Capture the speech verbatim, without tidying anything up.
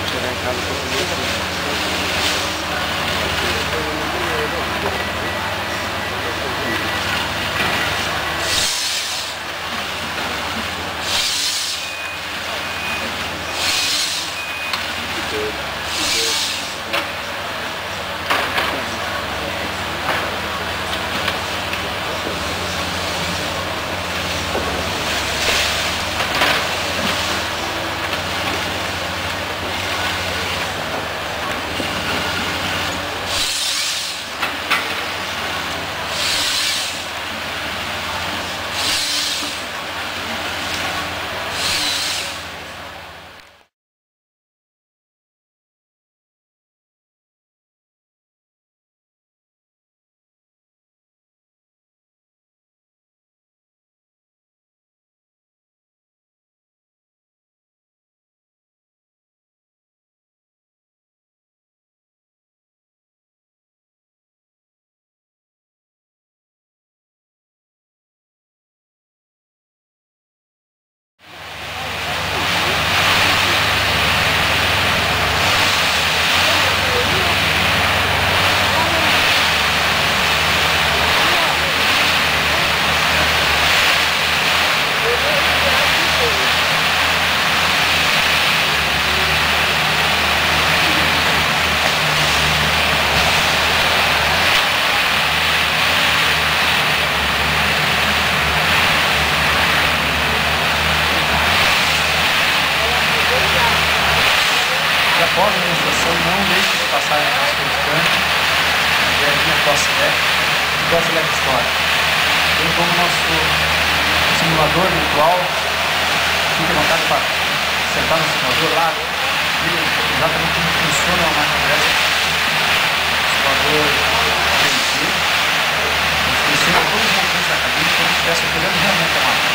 chegar em casa para comer após a administração, não deixe de passar em nosso crediante, engenharia Tosselec e Tosselec Store. Bem como o nosso simulador virtual, fique à vontade para sentar no simulador lá, ver exatamente como funciona uma máquina dessa. Simulador P N C, nos ensina todos os movimentos da cabine, como se estivesse operando realmente a máquina.